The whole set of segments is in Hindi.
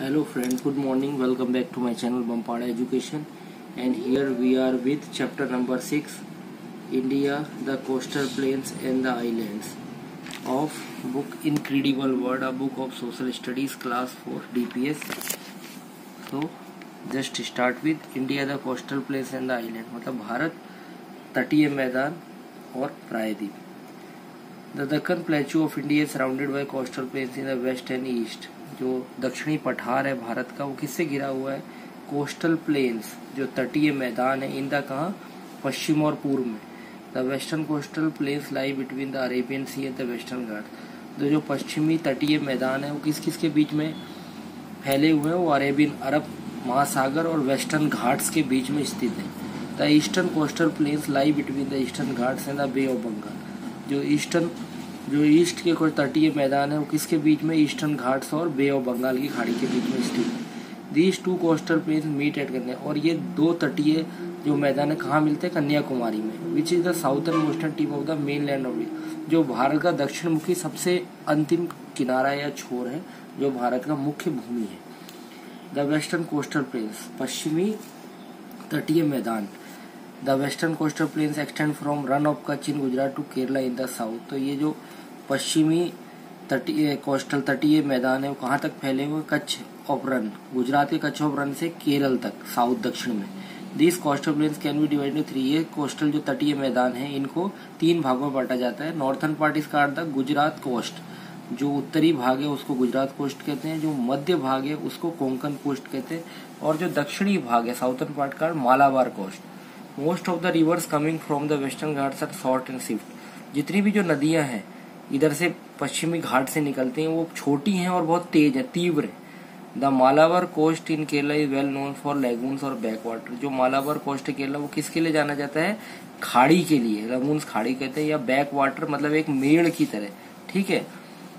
Hello friends, good morning. Welcome back to my channel Bampada Education, and here we are with chapter number 6, India, the coastal plains and the islands, of book Incredible World, a book of social studies, class 4 DPS. So just start with India, the coastal plains and the island, मतलब भारत तटीय मैदान और प्रायद्वीप. The Deccan Plateau of India is surrounded by coastal plains in the west and east. जो दक्षिणी पठार है भारत का वो किससे घिरा हुआ है? कोस्टल प्लेन्स, जो तटीय मैदान है, इनका कहाँ? पश्चिम और पूर्व में. The western coastal plains lie between the Arabian sea and the western Ghat. जो पश्चिमी तटीय मैदान है वो किस किस के बीच में फैले हुए हैं? वो अरब महासागर और वेस्टर्न घाट्स के बीच में स्थित है. The eastern coastal plains lie between the eastern Ghats and the bay of Bengal. जो ईस्ट के कुछ तटीय मैदान है वो किसके बीच में? ईस्टर्न घाट्स और बे ऑफ बंगाल की खाड़ी के बीच में स्थित है. These two coastal plains meet at Kanya, और ये दो तटीय जो मैदान है कहाँ मिलते हैं? कन्याकुमारी में. Which is the southern mostern tip of the main land of India. जो भारत का दक्षिण मुखी सबसे अंतिम किनारा या छोर है, जो भारत का मुख्य भूमि है. द वेस्टर्न कोस्टल प्लेन्स, पश्चिमी तटीय मैदान. The western coastal plains extend from Rann of Kutch in Gujarat to Kerala in the south. तो ये जो पश्चिमी तटीय कोस्टल तटीय मैदान है वो कहाँ तक फैले हुए? कच्छ ऑफ रन, गुजरात के कच्छ ऑफ रन से केरल तक, साउथ दक्षिण में. This coastal plains can be divided in 3. ये कोस्टल जो तटीय मैदान है इनको 3 भागों में बांटा जाता है. Northern part is called the Gujarat coast. जो उत्तरी भाग है उसको गुजरात कोस्ट कहते हैं. जो मध्य भाग है उसको कोंकण कोस्ट कहते हैं. और जो दक्षिणी भाग है साउथर्न पार्ट का Malabar coast. Most of the rivers coming from the western Ghats are short and swift. जितनी भी जो नदियां हैं इधर से पश्चिमी घाट से निकलती हैं वो छोटी हैं और बहुत तेज है, तीव्र है. The Malabar coast in Kerala is well known for lagoons और बैक वाटर. जो मालाबार कोस्ट है केरला वो किसके लिए जाना जाता है? खाड़ी के लिए. लेगून्स खाड़ी कहते हैं, या बैक वाटर मतलब एक मेड़ की तरह, ठीक है,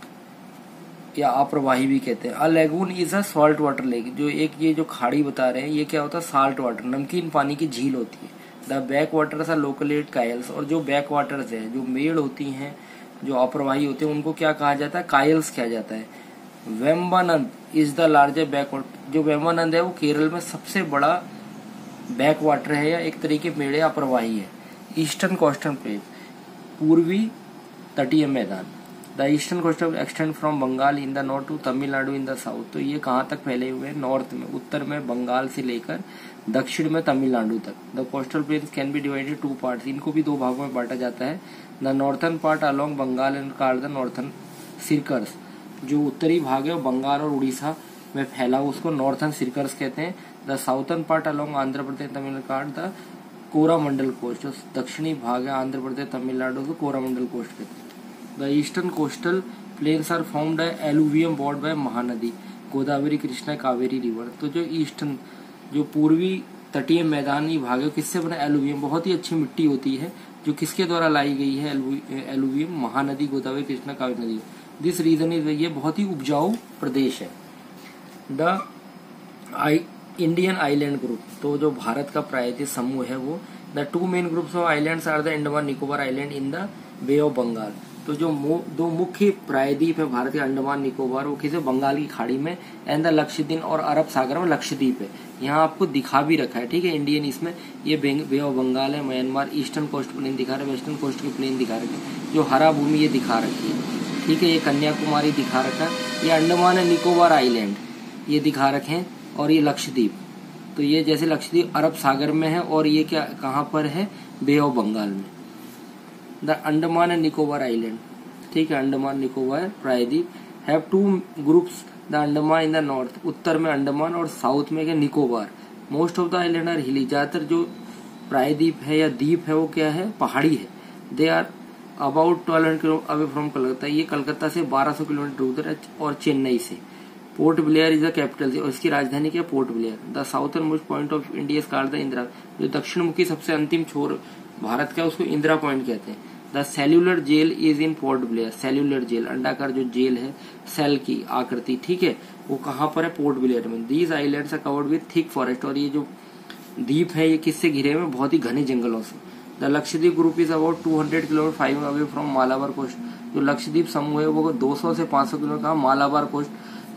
या अप्रवाही भी कहते हैं. A lagoon is a salt water lake. जो एक ये जो खाड़ी बता रहे हैं ये क्या होता है? साल्ट वाटर, नमकीन पानी की झील होती है. The back waters are located kayals. और जो बैक वाटर्स है, जो मेड़ होती हैं, जो अप्रवाही होते हैं, उनको क्या कहा जाता है? कायल्स कहा जाता है. Vembanad is the largest back water. जो वेम्बानंद है वो केरल में सबसे बड़ा बैक वाटर है, या एक तरीके मेड़े अप्रवाही है. ईस्टर्न कोस्टल प्लेन, पूर्वी तटीय मैदान. The eastern coastal extend from Bengal in the north to Tamil Nadu in the south. तो ये कहाँ तक फैले हुए हैं? नॉर्थ में, उत्तर में बंगाल से लेकर दक्षिण में तमिलनाडु तक. The coastal plains can be divided 2 parts. इनको भी 2 भागों में बांटा जाता है. The northern part along Bengal and called the northern Circars. जो उत्तरी भाग है वो बंगाल और उड़ीसा में फैला हुआ, उसको नॉर्थर्न सिरकर्स कहते हैं. The southern part along Andhra Pradesh Tamil Nadu called the Coromandel coast. जो दक्षिणी भाग है आंध्र प्रदेश तमिलनाडु को कोरामंडल कोस्ट कहते हैं. The eastern coastal plains are formed alluvium board by Mahanadi Godavari Krishna Kaveri river. तो जो ईस्टर्न, जो पूर्वी तटीय मैदानी भाग है किससे बना? एलुवियम, बहुत ही अच्छी मिट्टी होती है जो किसके द्वारा लाई गई है? एलुवियम, महानदी गोदावरी कृष्णा कावेरी नदी. दिस रीजन इज, ये बहुत ही उपजाऊ प्रदेश है. The Indian island group. तो जो भारत का प्रायद्वीप समूह है वो, the 2 main groups of islands are the Andaman Nicobar island in the bay of Bengal. तो जो 2 मुख्य प्रायद्वीप है भारत के, अंडमान निकोबार, वो किसे? बंगाल की खाड़ी में, एंड द लक्षद्वीप, और अरब सागर में लक्षद्वीप है. यहाँ आपको दिखा भी रखा है, ठीक है, इंडियन. इसमें ये बे ऑफ बंगाल है, म्यांमार, ईस्टर्न कोस्ट प्लेन दिखा रहे, वेस्टर्न कोस्ट की प्लेन दिखा रखे, जो हरा भूमि ये दिखा रखी है, ठीक है. ये कन्याकुमारी दिखा रखा है, ये अंडमान एंड निकोबार आइलैंड ये दिखा रखे हैं, और ये लक्षद्वीप. तो ये जैसे लक्षद्वीप अरब सागर में है, और ये क्या कहाँ पर है? बे ऑफ बंगाल में. The Andaman and Nicobar island, ठीक है, अंडमान निकोबार प्रायद्वीप have 2 groups. The Andaman in the north, उत्तर में अंडमान, और साउथ में क्या? Nicobar. Most of the island are hilly. ज्यादातर जो प्रायद्वीप है या द्वीप है वो क्या है? पहाड़ी है. They are about 1200 kilometre away from Calcutta. ये कलकत्ता से 1200 किलोमीटर उधर है, और चेन्नई से. Port Blair is the capital, और इसकी राजधानी क्या? Port Blair. The southernmost point of India is called the Indira. जो दक्षिण मुखी सबसे अंतिम छोर भारत का उसको इंदिरा पॉइंट कहते हैं. The cellular jail is in Port Blair. Cellular jail, अंडाकार जो जेल है, सेल की आकृति, ठीक है, वो कहाँ पर है? पोर्ट ब्लेयर में. These islands are covered with thick forest. और ये जो द्वीप है ये किससे घिरे हुए? बहुत ही घने जंगलों से. The Lakshadweep group is about 200 kilometre 5 away from Malabar coast. जो लक्षद्वीप समूह है वो 200 से 500 किलोमीटर का मालाबार कोस्ट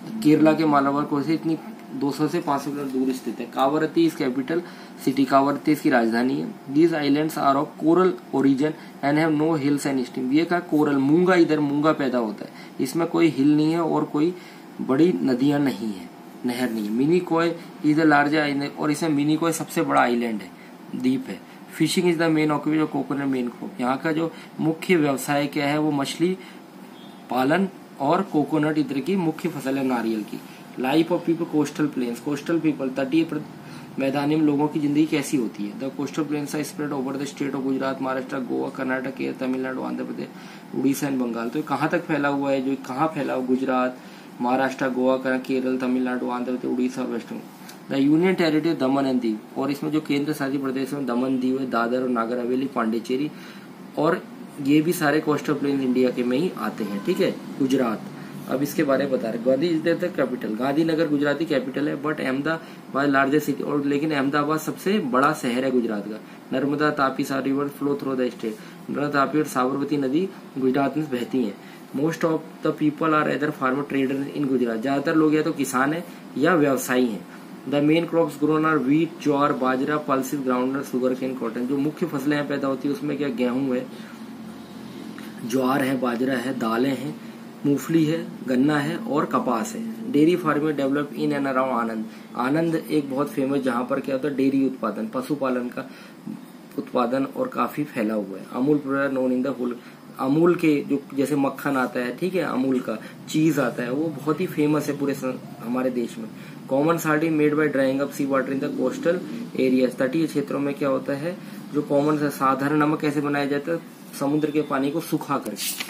केरला के मालाबार कोस्ट से इतनी 200 से 500 किलोमीटर दूर स्थित है। Kavaratti is capital city, Kavaratti इसकी राजधानी है। These islands are of coral origin and have no hills and stream. ये कहा कोरल, मूंगा, इधर मूंगा पैदा होता है, इसमें कोई हिल नहीं है और कोई बड़ी नदियां नहीं है, नहर नहीं है। Minicoy is the largest island, और इसमें मिनिकॉय सबसे बड़ा आइलैंड है, द्वीप है। Fishing is the main occupation, coconut main crop. यहाँ का जो मुख्य व्यवसाय क्या है वो मछली पालन और कोकोनट इधर की मुख्य फसल है, नारियल की। Life of people coastal plains, coastal people, तटीय मैदानी में लोगों की जिंदगी कैसी होती है। The coastal plains are spread over the state of Gujarat, Maharashtra, Goa, Karnataka, Kerala, Tamil Nadu, Andhra Pradesh, Orissa and Bengal. तो कहाँ तक फैला हुआ है, जो कहाँ फैला हुआ, गुजरात, महाराष्ट्र, गोवा, केरल, तमिलनाडु, आंध्र प्रदेश, उड़ीसा और west Bengal. The union territory Daman and Diu, और इसमें जो केंद्र शासित प्रदेश में दमन, दीव है, दादर और नागर हवेली, पांडिचेरी, और ये भी सारे कोस्टल प्लेन इंडिया के में ही आते हैं। ठीक है, गुजरात। अब इसके बारे में बता रहे, Gandhi is the capital, Gandhinagar Gujarati capital है, बट अहमदाबाद लार्जेस्ट सिटी, और लेकिन अहमदाबाद सबसे बड़ा शहर है गुजरात का। नर्मदा तापी सारी river flow through the state, Narmada Tapi और साबरमती नदी गुजरात में बहती है। Most of the people are either farmer trader in Gujarat, ज्यादातर लोग या तो किसान है या व्यवसायी हैं। The main crops grown are wheat, jowar, bajra, pulses, groundnut, sugarcane, cotton. जो मुख्य फसलें यहाँ पैदा होती है उसमें क्या, गेहूं है, ज्वार है, बाजरा है, दालें हैं, मूंगफली है, गन्ना है और कपास है। Dairy farming develop in and around Anand, Anand एक बहुत फेमस, जहां पर क्या होता है, डेयरी उत्पादन, पशुपालन का उत्पादन और काफी फैला हुआ है। Amul product known in the whole, Amul के जो जैसे मक्खन आता है, ठीक है, अमूल का चीज आता है, वो बहुत ही फेमस है पूरे हमारे देश में। Common salt made by drying up sea water in the coastal areas, तटीय क्षेत्रों में क्या होता है, जो कॉमन साधारण नमक कैसे बनाया जाता है, समुद्र के पानी को सुखा करके।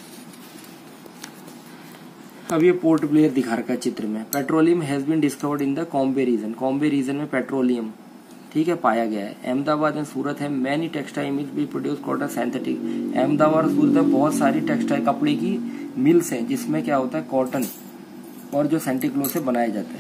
अब ये पोर्ट ब्लेयर दिखा रखा है चित्र में। Petroleum has been discovered in the Cambay region, Cambay region में पेट्रोलियम, ठीक है, पाया गया है। अहमदाबाद एंड सूरत है, many textile mills be produce cotton synthetic. Ahmedabad और सूरत में बहुत सारी टेक्सटाइल कपड़े की मिल्स हैं जिसमें क्या होता है, कॉटन और जो सेंटी क्लोथ से बनाया जाता है।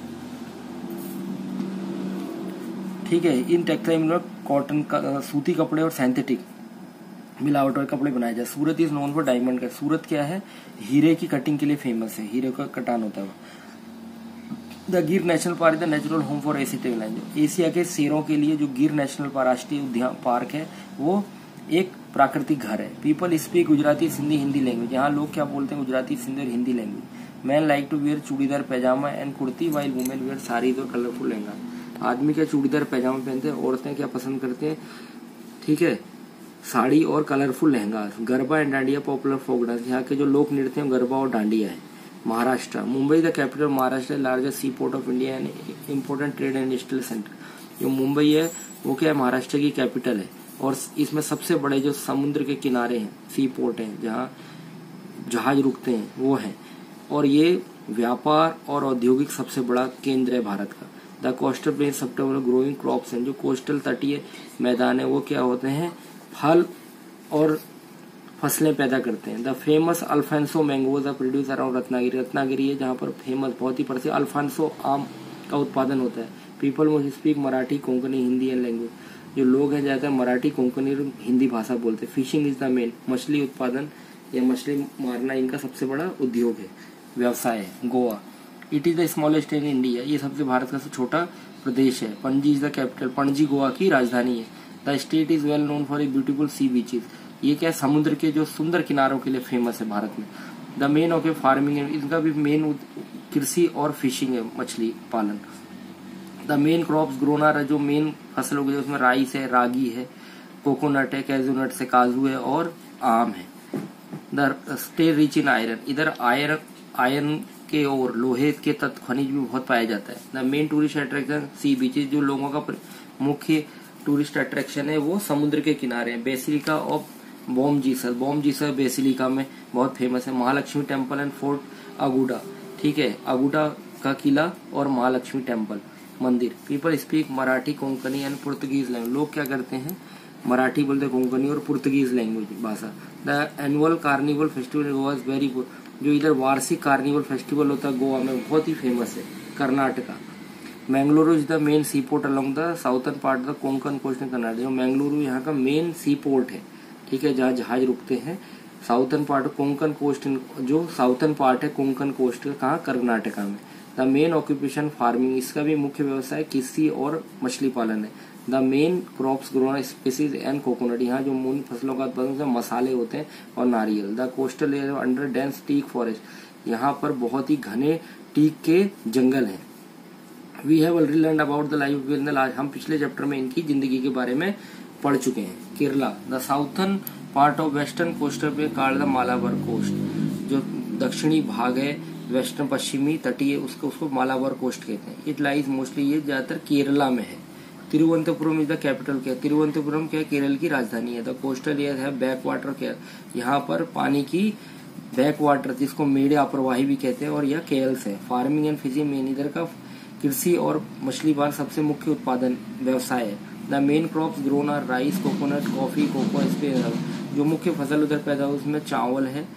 ठीक है, इन टेक्सटाइल में कॉटन का, सूती कपड़े और सिंथेटिक मिलावट और कपड़े बनाए जाए। Surat is known for diamond cut, Surat क्या है, हीरे की कटिंग के लिए फेमस है, हीरे का कटान होता है। The Gir national park is the natural home for Asian lion, Asia के शेरों के लिए जो गिर नेशनल राष्ट्रीय उद्यान पार्क है वो एक प्राकृतिक घर है। People speak Gujarati, Sindhi, Hindi language, यहाँ लोग क्या बोलते हैं, गुजराती, सिंधी और Hindi language. Man like to wear churidar pyjama and kurti, while women wear saris और कलरफुल लहंगा। आदमी क्या चूड़ीदार पैजामा पहनते हैं, औरतें क्या पसंद करते हैं, ठीक है, साड़ी और colourful lehenga. Garba and dandiya popular folk dance, यहाँ के जो लोक नृत्य हैं गरबा और डांडिया है। Maharashtra, Mumbai the capital Maharashtra, largest sea port of India and important trade and industrial centre. जो मुंबई है वो क्या है, महाराष्ट्र की कैपिटल है और इसमें सबसे बड़े जो समुद्र के किनारे हैं, सी पोर्ट हैं, जहाँ जहाज रुकते हैं वो है, और ये व्यापार और औद्योगिक सबसे बड़ा केंद्र है भारत का। The coastal plain sector growing crops हैं, जो कोस्टल तटीय मैदान है वो क्या होते हैं, फल और फसलें पैदा करते हैं। The famous Alphonso mangoes are produce around Ratnagiri, Ratnagiri है जहाँ पर फेमस, बहुत ही प्रसिद्ध अल्फांसो आम का उत्पादन होता है। People most speak Marathi, Konkani, Hindi and language, जो लोग हैं ज़्यादातर मराठी, कोंकणी और हिंदी भाषा बोलते हैं। फिशिंग इज द मेन, मछली उत्पादन या मछली मारना इनका सबसे बड़ा उद्योग है, व्यवसाय है। Goa, it is the smallest state in India, ये सबसे भारत का सबसे छोटा प्रदेश है। Panaji is the capital, Panaji Goa की राजधानी है। The state is well known for a beautiful sea beaches, ये क्या है, समुद्र के जो सुंदर किनारों के लिए फेमस है भारत में। The main of a farming, इनका भी मेन कृषि और फिशिंग है, मछली पालन। The main crops grown are, जो मेन फसल होगी उसमें राइस है, रागी है, कोकोनट है, कैजू नट से काजू है और आम है। The state rich in iron, इधर आयरन के और लोहे के तत्व खनिज भी बहुत पाया जाता है। The main tourist attraction sea beaches, जो लोगों का मुख्य टूरिस्ट अट्रैक्शन है वो समुद्र के किनारे हैं। Basilica of Bom Jesus basilica में बहुत फेमस है। Mahalakshmi temple and fort Aguada, ठीक है, अगुडा का किला और महालक्ष्मी टेम्पल मंदिर। People speak Marathi, Konkani and Portuguese language, लोग क्या करते हैं, मराठी बोलते, कोंकणी और पुर्तगीज लैंग्वेज भाषा। The annual carnival festival Goa is very good, जो इधर वार्षिक कार्निवल फेस्टिवल होता है गोवा में, बहुत ही फेमस है। Karnataka, Mangaluru is the main sea port along the southern part the Konkan coast in Karnataka, जो मैंगलुरु यहाँ का मेन सी पोर्ट है, ठीक है, जहाँ जहाज रुकते हैं साउथर्न पार्ट कोंकण कोस्ट, जो साउथर्न पार्ट है कोंकण कोस्ट का, कहाँ, कर्नाटका में। द मेन ऑक्यूपेशन फार्मिंग, इसका भी मुख्य व्यवसाय कृषि और मछली पालन है। The main crops grown spices and coconut, यहाँ जो मूल फसलों का उत्पादन मसाले होते हैं और नारियल। The coastal area under dense teak forest, यहाँ पर बहुत ही घने टीक के जंगल हैं। We have already learn about the life of Kerala, आज हम पिछले चैप्टर में इनकी जिंदगी के बारे में पढ़ चुके हैं। Kerala, the southern part of western coastal पे कॉल्ड द मालाबार कोस्ट, जो दक्षिणी भाग है वेस्टर्न पश्चिमी तटीय उसको मालाबार कोस्ट कहते हैं। इट लाइज मोस्टली, ये ज्यादातर केरला में है। तिरुवनंतपुरम इज द कैपिटल, क्या तिरुवनंतपुरम क्या केरल की राजधानी है। द कोस्टल एरिया है बैक वाटर, क्या यहाँ पर पानी की बैक वाटर जिसको मेड़े अप्रवाही भी कहते हैं और यह केल्स है। फार्मिंग एंड फिशिंग मेन, इधर का कृषि और मछली पालन सबसे मुख्य उत्पादन व्यवसाय है। The main crops grown are rice, coconut, coffee, cocoa, जो मुख्य फसल उधर पैदा हो उसमें चावल है,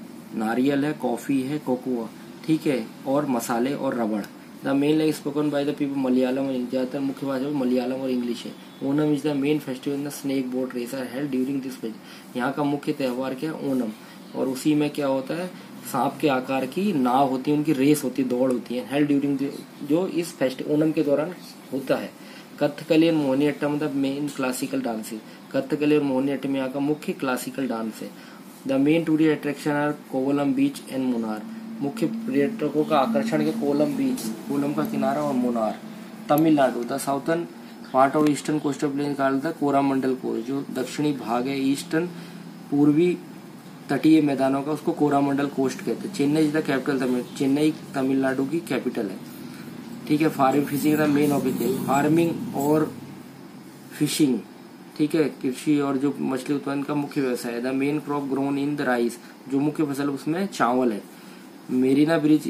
नारियल है, कॉफी है, कोकोआ, ठीक है, और मसाले और रबड़। The main language spoken by the people Malayalam, ज्यादातर मुख्य भाषा मलयालम और इंग्लिश है। Onam is the main festival, the snake boat race are held during this festival, यहाँ का मुख्य त्योहार क्या है, ओनम, और उसी में क्या होता है, सांप के आकार की नाव होती है, उनकी रेस होती है, दौड़ होती है, हेल्ड ड्यूरिंग जो इस फेस्टिवल ओनम के दौरान होता है। कथकली और मोहिनीअट्टम मतलब मेन क्लासिकल डांसेस, कथकली और मोहिनीअट्टम यहाँ का मुख्य क्लासिकल डांस है। The main tourist attraction are Kovalam beach and Munnar, मुख्य पर्यटकों का आकर्षण के कोलम बीच, कोलम का किनारा और Munnar. Tamil Nadu, the southern part of eastern coastal plain called the Coromandel coast, जो दक्षिणी भाग है ईस्टर्न पूर्वी तटीय मैदानों का, उसको कोरामंडल कोस्ट कहते हैं। Chennai is the capital, Chennai Tamil Nadu की कैपिटल है, ठीक है। Farming fishing the main objective, farming और फिशिंग, ठीक है, कृषि और जो मछली उत्पादन का मुख्य व्यवसाय है। The main crop grown in the rice, जो मुख्य फसल उसमें चावल है। Marina beach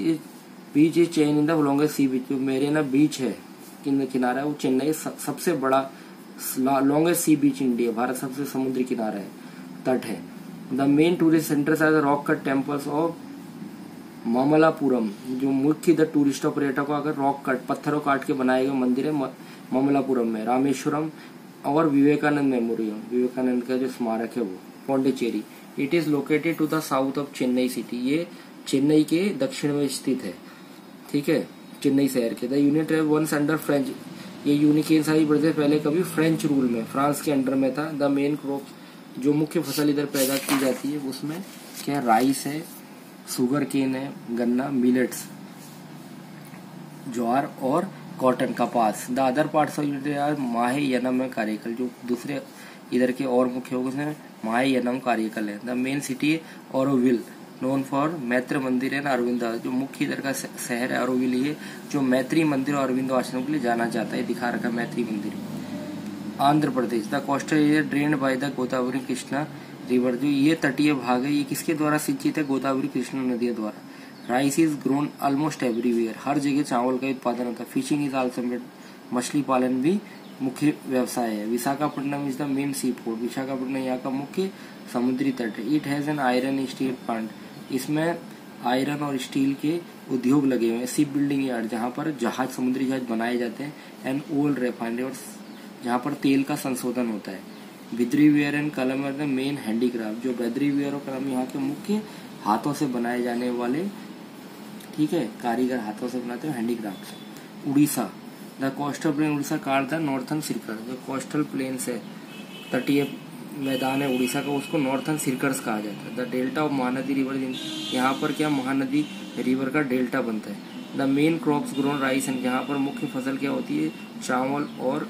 is chain in the longest sea beach, जो मेरीना बीच है किनारा है वो चेन्नई सबसे बड़ा longest sea beach India, Bharat सबसे समुद्री किनारा है, तट है। The main tourist centres are the rock cut temples of Mamallapuram, जो मुख्य द टूरिस्ट और पर्यटकों अगर रॉक कट पत्थरों काट के बनाए गए मंदिर है ममलापुरम में। रामेश्वरम और विवेकानंद मेमोरियल, विवेकानंद का जो स्मारक है वो Pondicherry. It is located to the south of Chennai city, ये चेन्नई के दक्षिण में स्थित है, ठीक है, चेन्नई शहर के। The unit once under French, ये यूनिकेन सारी ब्रदर पहले कभी फ्रेंच रूल में फ्रांस के अंडर में था। द मेन क्रॉप, जो मुख्य फसल इधर पैदा की जाती है उसमें क्या, राइस है, शुगर केन है, गन्ना, मिलेट्स, ज्वार और कॉटन, कपास। The other parts of India Mahe Yanam में कार्यकल, जो दूसरे इधर के और मुख्य हो उसमें माहे यनम कार्यकल है। The main city Auroville known for Maitri Mandir and Aravinda, जो मुख्य इधर का शहर है ऑरोविल, ये जो मैत्री मंदिर और अरविंदो आश्रम के लिए जाना जाता है, दिखा रखा Maitri Mandir. Andhra Pradesh, the coastal area drained by the Godavari Krishna river, जो ये तटीय भाग है ये किसके द्वारा सिंचित है, गोदावरी कृष्णा नदियों द्वारा। Rice is grown almost everywhere, हर जगह चावल का उत्पादन होता है। फिशिंग इज आल्सो मेड, मछली पालन भी मुख्य व्यवसाय है। Visakhapatnam is the main sea port, Visakhapatnam यहाँ का मुख्य समुद्री तट है। It has an iron steel plant, इसमें आयरन और स्टील के उद्योग लगे हुए हैं। शिप बिल्डिंग यार्ड, जहाँ पर जहाज समुद्री जहाज बनाए जाते हैं। एंड ओल रिफाइनरी, और जहाँ पर तेल का संशोधन होता है। Bidri ware and kalam are the main handicraft, जो बिद्री वेयर और कलम यहाँ के मुख्य हाथों से बनाए जाने वाले, ठीक है, कारीगर हाथों से बनाते हैं handicraft. Orissa, the coastal plain Orissa called the northern circle, जो कोस्टल प्लेन से तटीय मैदान है उड़ीसा का, उसको नॉर्थर्न सर्कल्स कहा जाता है। The delta of Mahanadi river, यहाँ पर क्या महानदी रिवर का डेल्टा बनता है। The main crops grown rice and, जहाँ पर मुख्य फसल क्या होती है, चावल और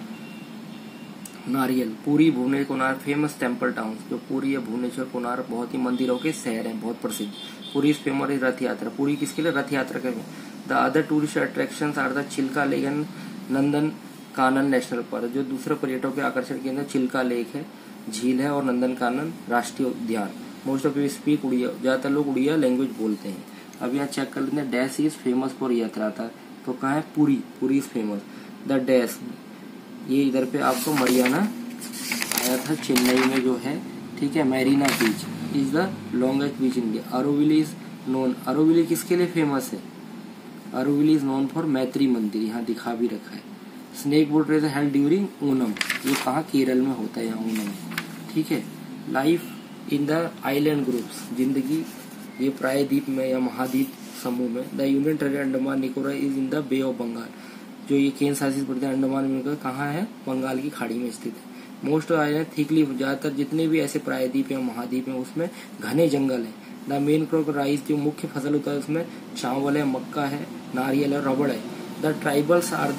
नारियल। Puri Bhubaneswar Konark famous temple town, जो पूरी है भुवनेश्वर कोनार बहुत ही मंदिरों के शहर हैं, बहुत प्रसिद्ध। पूरी इस फेमस इज रथ यात्रा, पूरी किसके लिए, रथ यात्रा के। The other tourist attractions are the Chilka lake and Nandan Kanan national park, जो दूसरे पर्यटकों के आकर्षण के अंदर चिल्का लेक है, झील है, और नंदन कानन राष्ट्रीय उद्यान। Most of you speak Oriya, ज्यादातर लोग उड़िया लैंग्वेज बोलते हैं। अब यहाँ चेक कर लेते हैं, डैश इज फेमस फॉर यात्रा था, तो कहाँ है, Puri, Puri is famous. The dash, ये इधर पे आपको मरियाना आया था चेन्नई में जो है, ठीक है, Marina beach is the longest beach India. Auroville is known, Auroville किसके लिए फेमस है, अरोविली इज नोन फॉर मैत्री मंदिर, यहाँ दिखा भी रखा है। Snake boat held during Onam, ये कहाँ, केरल में होता है यहाँ ओनम, ठीक है। Life in the island groups, जिंदगी ये प्रायद्वीप में या महाद्वीप समूह में। The union territory Andaman Nicobar is in the bay of Bengal, जो ये केंद्र शासित प्रदेश अंडमान निकोबार कहाँ है, बंगाल की खाड़ी में स्थित है। मोस्ट ऑफ आइलैंड थिकली, ज्यादातर जितने भी ऐसे प्रायद्वीप या महाद्वीप है उसमें घने जंगल है। द मेन क्रॉप राइस, जो मुख्य फसल होता है उसमें चावल है, मक्का है, नारियल है, रबड़ है। The tribals are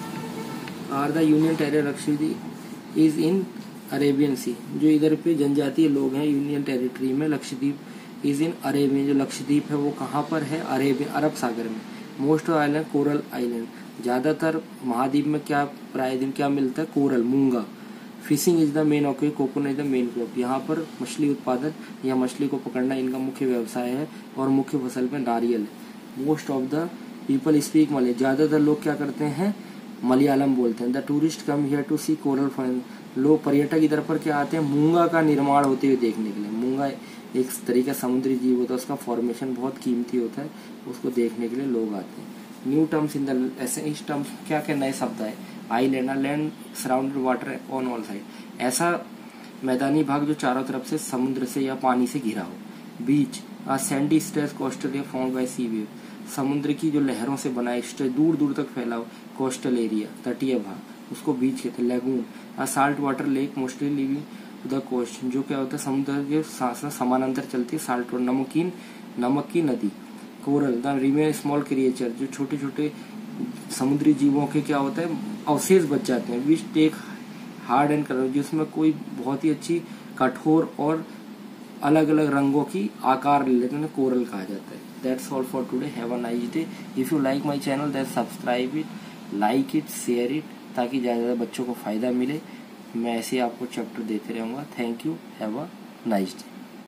the union territory Lakshadweep is in Arabian sea, जो इधर पे जनजातीय लोग हैं यूनियन टेरिटरी में लक्षद्वीप इज इन अरेबियन, जो लक्षद्वीप है वो कहाँ पर है, अरेबियन अरब सागर में। Most of island coral island, ज्यादातर महाद्वीप में क्या प्रायद्वीप क्या मिलता है, कोरल, मूंगा। Fishing is the main occupation, coconut is the main crop, यहाँ पर मछली उत्पादन या मछली को पकड़ना इनका मुख्य व्यवसाय है, और मुख्य फसल में नारियल है। Most of the people speak Malay, ज्यादातर लोग क्या करते हैं, मलयालम बोलते हैं। The tourist come here to see coral fine, लोग पर्यटक इधर पर क्या आते हैं, मूंगा का निर्माण होते हुए देखने के लिए। मूंगा एक तरीका समुद्री जीव होता है, उसका फॉर्मेशन बहुत कीमती होता है, उसको देखने के लिए लोग आते हैं। न्यू टर्म्स इन द, ऐसे इस टर्म्स क्या क्या नए शब्द है। Island, land surrounded water on all side, ऐसा मैदानी भाग जो चारों तरफ से समुद्र से या पानी से घिरा हो। Beach, a sandy stretch coastal area formed by sea wave, समुद्र की जो लहरों से बना स्ट्रेच दूर दूर तक फैला हो कोस्टल एरिया, तटीय भाग, उसको बीच कहते हैं। Lagoon, a salt water lake mostly living the coast, जो क्या होता है समुद्र के समानांतर चलती है, साल्ट और नमक की नदी। Coral, the remain small creature, जो छोटे छोटे समुद्री जीवों के क्या होता है अवशेष बच जाते हैं। Which take hard and colour, जिसमें कोई बहुत ही अच्छी कठोर और अलग अलग रंगों की आकार ले लेते हैं, कोरल कहा जाता है। That's all for today, have a nice day. If you like my channel then subscribe it, like it, share it, ताकि ज़्यादा बच्चों को फायदा मिले। मैं ऐसे आपको चैप्टर देते रहूँगा। Thank you, have a nice day.